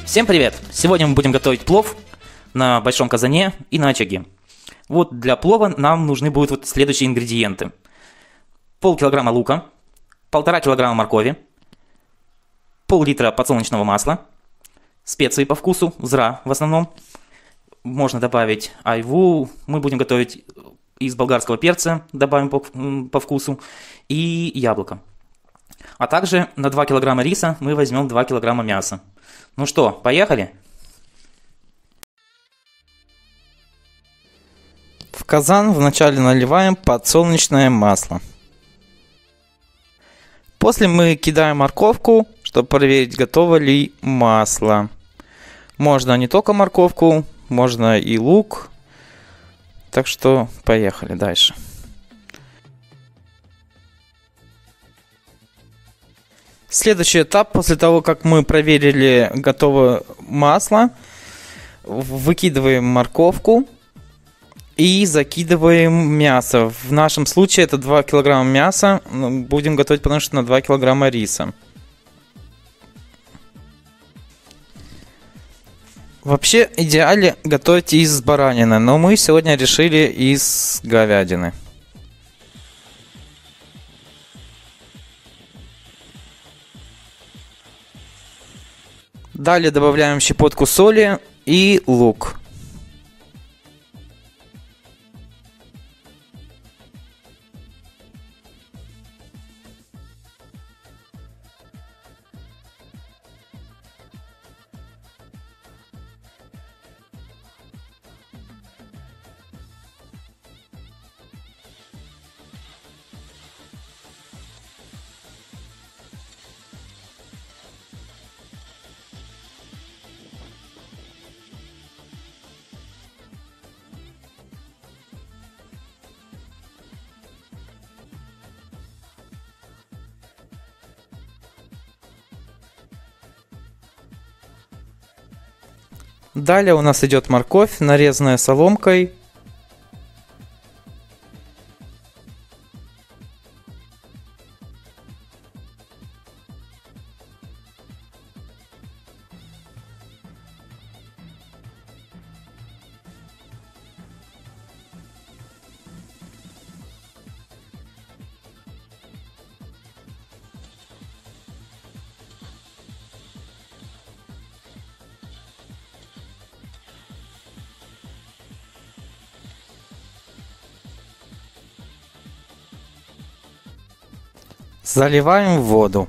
Всем привет! Сегодня мы будем готовить плов на большом казане и на очаге. Вот для плова нам нужны будут вот следующие ингредиенты. Пол-килограмма лука, 1,5 килограмма моркови, пол-литра подсолнечного масла, специи по вкусу, зра в основном. Можно добавить айву, мы будем готовить из болгарского перца, добавим по вкусу, и яблоко. А также на 2 килограмма риса мы возьмем 2 килограмма мяса. Ну что, поехали? В казан вначале наливаем подсолнечное масло. После мы кидаем морковку, чтобы проверить, готово ли масло. Можно не только морковку, можно и лук. Так что поехали дальше. Следующий этап, после того, как мы проверили, готово масло, выкидываем морковку и закидываем мясо. В нашем случае это 2 килограмма мяса. Будем готовить, потому что на 2 килограмма риса. Вообще, в идеале готовить из баранины, но мы сегодня решили из говядины. Далее добавляем щепотку соли и лук. Далее у нас идет морковь, нарезанная соломкой. Заливаем в воду.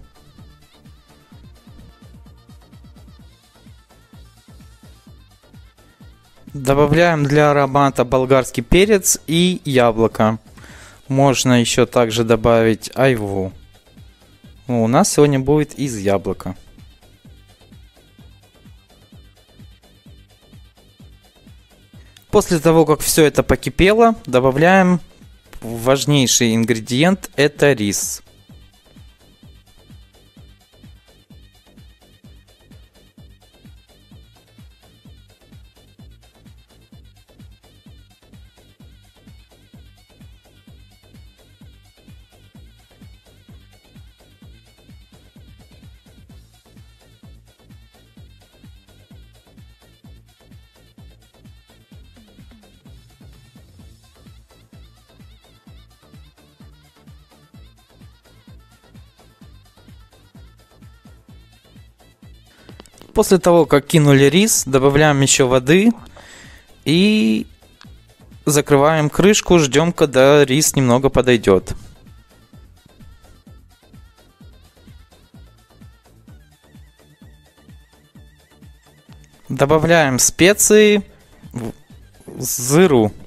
Добавляем для аромата болгарский перец и яблоко. Можно еще также добавить айву. У нас сегодня будет из яблока. После того, как все это покипело, добавляем важнейший ингредиент – это рис. После того, как кинули рис, добавляем еще воды и закрываем крышку, ждем, когда рис немного подойдет. Добавляем специи, зыру.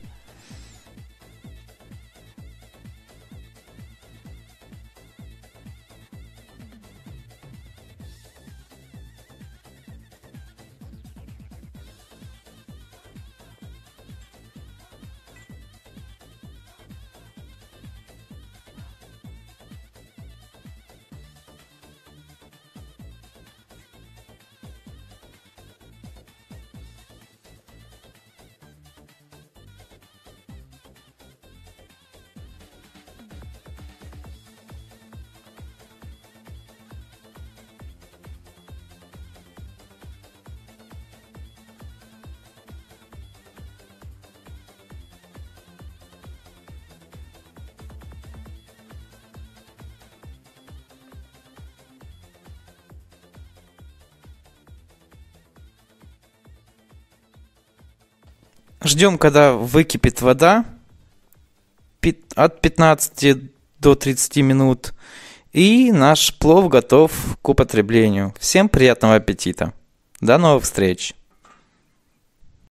Ждем, когда выкипит вода от 15 до 30 минут. И наш плов готов к употреблению. Всем приятного аппетита. До новых встреч!